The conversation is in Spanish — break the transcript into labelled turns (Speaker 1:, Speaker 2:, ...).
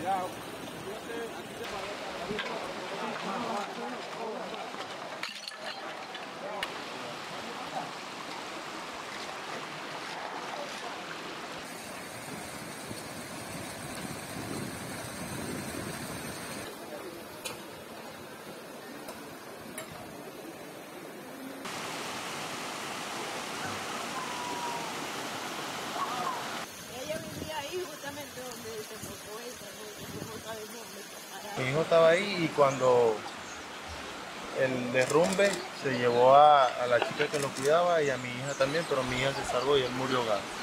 Speaker 1: Mi hijo estaba ahí y cuando el derrumbe se llevó a la chica que lo cuidaba y a mi hija también, pero mi hija se salvó y él murió ahogado.